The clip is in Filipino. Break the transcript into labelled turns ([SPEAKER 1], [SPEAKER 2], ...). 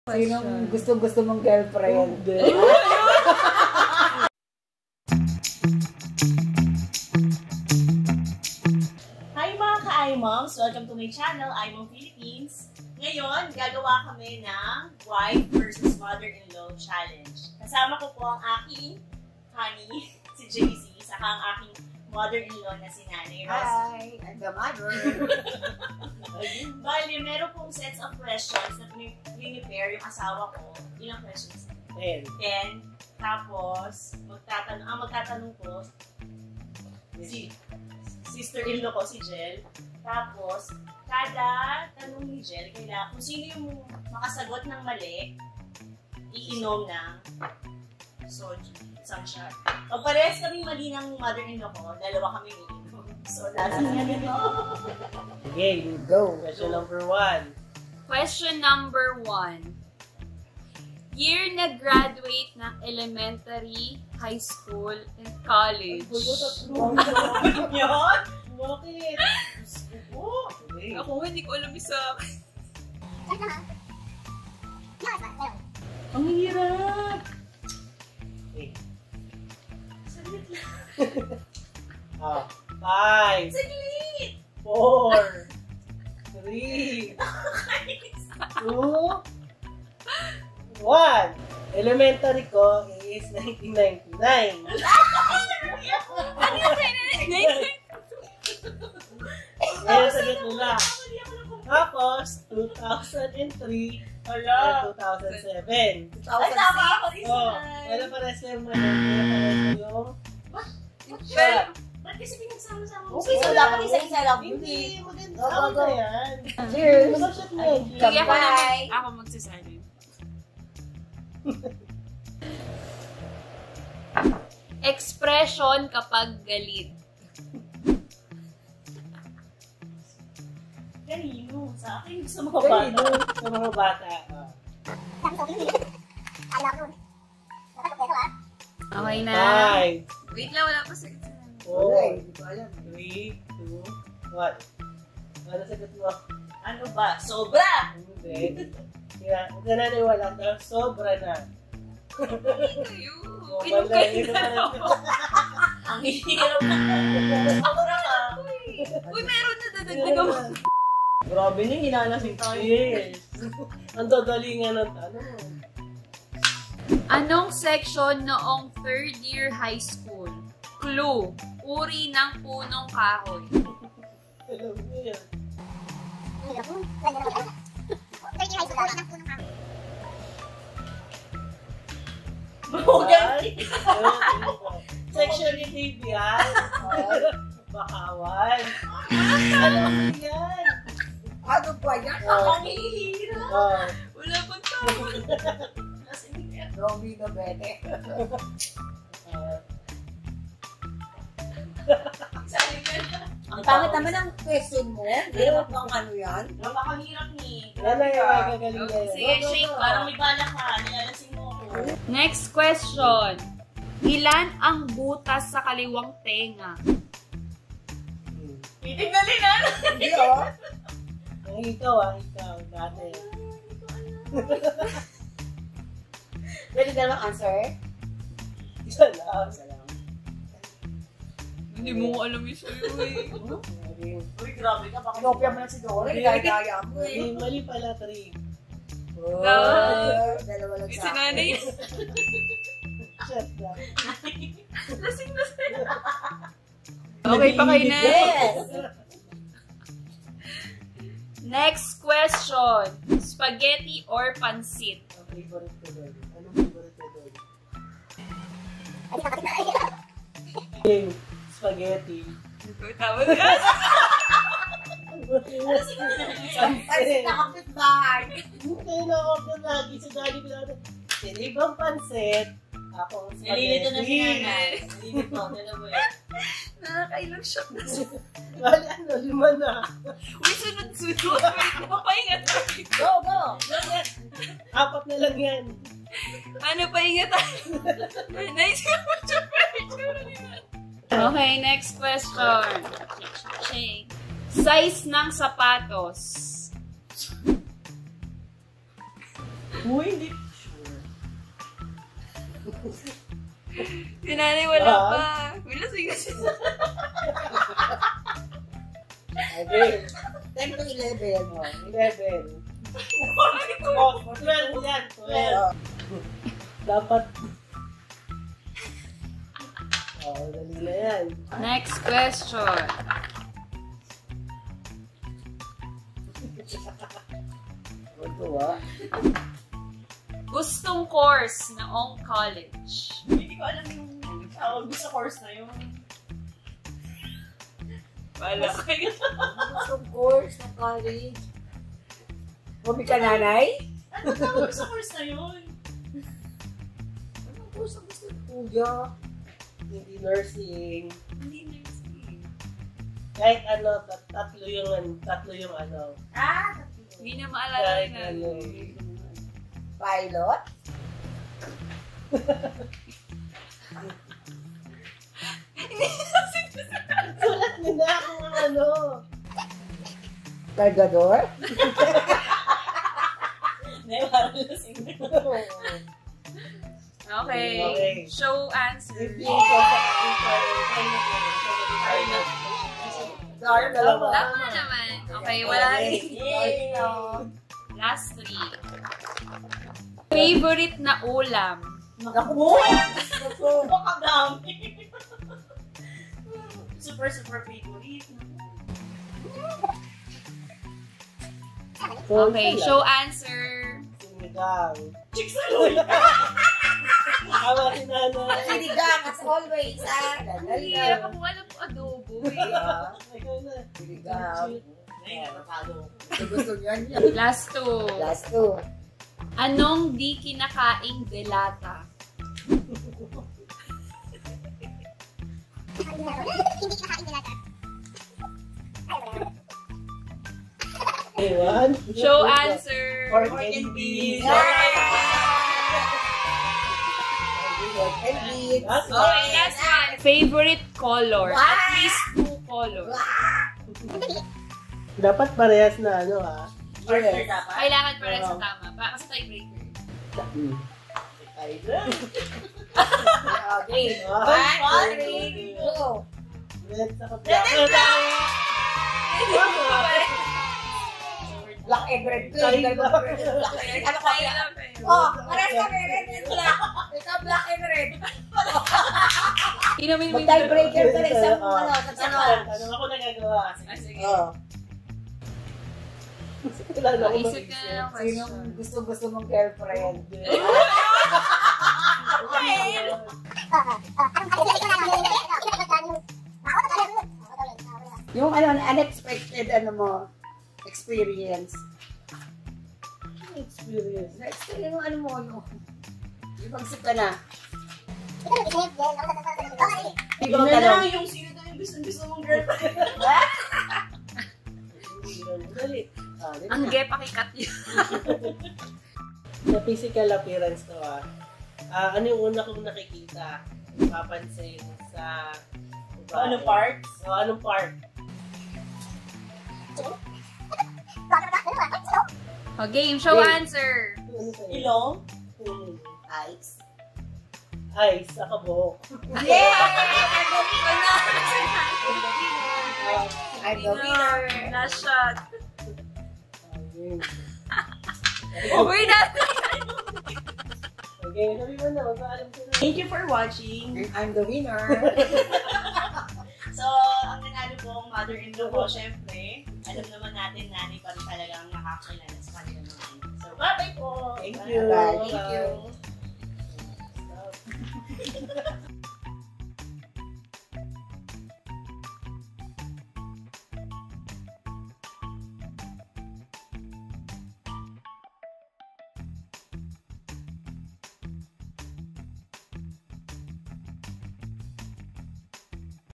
[SPEAKER 1] Sinong gusto mong girlfriend?
[SPEAKER 2] Hi mga ka-iMoms! Welcome to my channel, iMom Philippines. Ngayon, gagawa kami ng wife versus mother-in-law challenge. Kasama ko po ang aking honey, si JC, saka ang aking mother-in-law na si Nanay Ross.
[SPEAKER 1] Hi! I'm the mother.
[SPEAKER 2] Bali, meron pong sets of questions na prepare yung asawa ko. Ilang questions? 10. Tapos, magtatanong ko, si sister-in-law ko, si Jel. Tapos, kada tanong ni Jel, kung sino yung makasagot ng mali, iinom ng soju. Isang shot. Pag parehas kaming mali ng mother-in-law ko, dalawa kami iinom. So, lasa nga dito.
[SPEAKER 3] Okay, go. Question number 1.
[SPEAKER 4] Question number 1. Year na graduate ng elementary, high school, and college.
[SPEAKER 2] Yan?
[SPEAKER 3] Bakit?
[SPEAKER 4] Ako, hindi ko alam isa.
[SPEAKER 2] Ang hirap!
[SPEAKER 3] Okay.
[SPEAKER 2] Saglit lang.
[SPEAKER 3] 5,
[SPEAKER 2] Saglit!
[SPEAKER 3] 4, 3, 2, 1. Elementary ko is 1999.
[SPEAKER 4] Ano yung 1999?
[SPEAKER 3] Ngayon sagot nila. Tapos, 2003
[SPEAKER 2] Wala.
[SPEAKER 3] 2007.
[SPEAKER 2] Ay, tama ako rin
[SPEAKER 3] Oh,
[SPEAKER 2] sila.
[SPEAKER 3] wala pares yung yung
[SPEAKER 2] Shot. Ba't kasi pinagsama-sama mo?
[SPEAKER 1] Okay, so dapat isa-isa lang.
[SPEAKER 3] hindi, maganda.
[SPEAKER 1] Go, go, go.
[SPEAKER 3] Ano yan?
[SPEAKER 1] Cheers!
[SPEAKER 3] Mag-shot mo yan.
[SPEAKER 4] Sige, ako
[SPEAKER 1] Bye.
[SPEAKER 4] naman. Ako magsasabi. Expression kapag galit.
[SPEAKER 2] Kanino? Sa akin, sa mga bata.
[SPEAKER 3] Sa mga bata.
[SPEAKER 4] Okay na.
[SPEAKER 3] 5,
[SPEAKER 4] Wait lang, wala pa sa
[SPEAKER 3] 4, 3, 2, 1. Ano sagot mo?
[SPEAKER 2] Ano ba? Sobra!
[SPEAKER 3] Hindi. Huwag ka naniwala. Sobra na.
[SPEAKER 4] Inom kayo na.
[SPEAKER 2] Ang hirap na. Sobra ka.
[SPEAKER 4] Uy, meron na dadagdagan mo.
[SPEAKER 3] Grabe na, hinalasing tayo. Yes. Ang dadalingan ng tanong.
[SPEAKER 4] Anong section noong third year high school? Clue. Uri ng punong kahoy.
[SPEAKER 3] Alam mo yan.
[SPEAKER 2] Bugan.
[SPEAKER 3] Section ni TV, ha? Bakawan. Alam mo yan.
[SPEAKER 1] Ano ba yan?
[SPEAKER 2] Ang hirap.
[SPEAKER 4] Wala pang tawag.
[SPEAKER 1] Romy na bete. Ang pangit naman ang question mo. Hindi naman pang ano yan.
[SPEAKER 2] Napakahirap ni.
[SPEAKER 3] Wala yung magagaling na yan.
[SPEAKER 4] Sige, shake.
[SPEAKER 2] Parang may bala ka. Nilalasing mo ako.
[SPEAKER 4] Next question. Ilan ang butas sa kaliwang tenga?
[SPEAKER 2] Titignan na.
[SPEAKER 1] Hindi oh.
[SPEAKER 3] Ang ikaw, dati.
[SPEAKER 1] Pwede dalawang answer?
[SPEAKER 3] Isa lang.
[SPEAKER 4] Hindi mo alam yung sa'yo eh.
[SPEAKER 2] Uy, grabe ka. Baka
[SPEAKER 1] Kinopia mo lang si Dory. Gaya-gaya mo eh.
[SPEAKER 3] Hindi, mali pala, 3.
[SPEAKER 1] Dalawa lang
[SPEAKER 4] Si
[SPEAKER 1] sa
[SPEAKER 4] nanay.
[SPEAKER 3] Shut down.
[SPEAKER 4] Lasing na sila. Okay pa kayo na.
[SPEAKER 1] Yes!
[SPEAKER 4] Next question. Spaghetti or pansit?
[SPEAKER 3] Ang favorite ko doon. Anong favorite ko doon? Yung spaghetti.
[SPEAKER 4] Tama na.
[SPEAKER 1] Pansit na kapitbahay.
[SPEAKER 3] Hindi na ako doon lagi sa daddy ko natin. Sinibang pansit. Ako ang
[SPEAKER 2] nalilito na si
[SPEAKER 3] spaghetti.
[SPEAKER 2] nanay. Nalilito. Dalawa eh.
[SPEAKER 4] Nakakailang shot na siya.
[SPEAKER 3] Bali, 5 na.
[SPEAKER 4] Uy, sunod-sunod. Wait, mapahinga tayo.
[SPEAKER 1] Go, go!
[SPEAKER 3] 4 na lang yan.
[SPEAKER 4] Ano, pahinga tayo? Nice ka po siya. Okay, next question. Shake. Size ng sapatos.
[SPEAKER 2] Uy, hindi sure.
[SPEAKER 4] Si nanay wala pa. Wala sige.
[SPEAKER 3] Okay.
[SPEAKER 1] 10 to 11.
[SPEAKER 3] 11. Oh, 12 yan. 12. Dapat. Dali na yan.
[SPEAKER 4] Next question. Gustong course noong college.
[SPEAKER 2] Hindi ko alam yung tawag sa course na yun.
[SPEAKER 4] Wala kayo.
[SPEAKER 1] Gustong course ng college. Hobi ka nanay?
[SPEAKER 2] Ano tawag sa course na yun?
[SPEAKER 1] Anong course ang gusto ng kuya?
[SPEAKER 3] Hindi nursing.
[SPEAKER 2] Hindi nursing.
[SPEAKER 3] Kahit ano, tatlo yung ano.
[SPEAKER 4] Hindi na maalala
[SPEAKER 3] Kahit
[SPEAKER 4] na.
[SPEAKER 3] ano.
[SPEAKER 1] Pilot?
[SPEAKER 3] Sulat nila kung ano.
[SPEAKER 1] Cargador?
[SPEAKER 2] Hindi, parang lasing na.
[SPEAKER 4] Okay. Show answer.
[SPEAKER 1] Dalawa.
[SPEAKER 4] Tama naman. Okay, wala rin.
[SPEAKER 2] Yay!
[SPEAKER 4] Last 3. Favorite na ulam.
[SPEAKER 1] Naku!
[SPEAKER 2] Baka dami. Super favorite.
[SPEAKER 4] Okay, show answer.
[SPEAKER 3] Sinigang.
[SPEAKER 2] Chicks na loy!
[SPEAKER 3] Tama si nanay.
[SPEAKER 1] Sinigang as always,
[SPEAKER 4] Hindi,
[SPEAKER 1] Dalawa.
[SPEAKER 4] ako alam po adobo eh.
[SPEAKER 3] Ikaw na.
[SPEAKER 1] Sinigang.
[SPEAKER 2] Ay, natatalo.
[SPEAKER 1] Gusto niyan yan.
[SPEAKER 4] Last 2.
[SPEAKER 1] Last two.
[SPEAKER 4] Anong di kinakaing delata?
[SPEAKER 3] Ewan.
[SPEAKER 4] Show answer.
[SPEAKER 3] Pork and beef.
[SPEAKER 1] And beans.
[SPEAKER 4] Okay, last one. Favorite color. At least 2 colors.
[SPEAKER 3] Dapat parehas na ano ha.
[SPEAKER 2] Partner dapat.
[SPEAKER 4] Kailangan pa rin sa tama. Kasi tiebreaker.
[SPEAKER 3] Ay, na.
[SPEAKER 1] Okay.
[SPEAKER 3] One,
[SPEAKER 1] 1, 3, go.
[SPEAKER 3] Let's ako.
[SPEAKER 1] Black and red.
[SPEAKER 3] Ay,
[SPEAKER 1] Ano ka?
[SPEAKER 4] Tayo lang tayo.
[SPEAKER 1] Oh, pares kami red and black. Ikaw black and red.
[SPEAKER 4] Inumin mo yung
[SPEAKER 1] Mag-tiebreaker ka rin sa
[SPEAKER 3] Oh.
[SPEAKER 1] ano, sa tanong.
[SPEAKER 3] Ano ako nagagawa?
[SPEAKER 4] Ah, sige.
[SPEAKER 3] Oh. Wala na akong
[SPEAKER 4] Isip ka na ng question.
[SPEAKER 1] Sinong gusto mong girlfriend? Yung ano, unexpected experience.
[SPEAKER 3] Experience.
[SPEAKER 1] Experience yung ano mo, yung pagsip ka na.
[SPEAKER 2] Ikaw na lang yung sino daw yung gusto mong girlfriend.
[SPEAKER 3] Dali.
[SPEAKER 4] Ang gepa kikat yun.
[SPEAKER 3] Sa physical appearance to ano yung una kong nakikita? Papansin sa
[SPEAKER 2] Anong parts?
[SPEAKER 3] Anong part?
[SPEAKER 4] O, game. Show answer.
[SPEAKER 3] Ano sa'yo?
[SPEAKER 2] Ilong?
[SPEAKER 1] Eyes.
[SPEAKER 3] Ay, sa kabuhok.
[SPEAKER 1] Yeah!
[SPEAKER 4] I'm
[SPEAKER 1] I'm the winner.
[SPEAKER 4] Last shot.
[SPEAKER 3] Okay.
[SPEAKER 4] Uy, natin.
[SPEAKER 3] Okay, sabi mo na, magpaalam ko na.
[SPEAKER 2] Thank you for watching.
[SPEAKER 1] I'm the winner.
[SPEAKER 2] So, ang nanalo po ang mother-in-law ko, syempre, alam naman natin nanay pa rin talaga ang nakakilala sa kanila mga anak. So, bye-bye po!
[SPEAKER 3] Thank you.
[SPEAKER 1] Bye. Thank you.
[SPEAKER 3] Stop.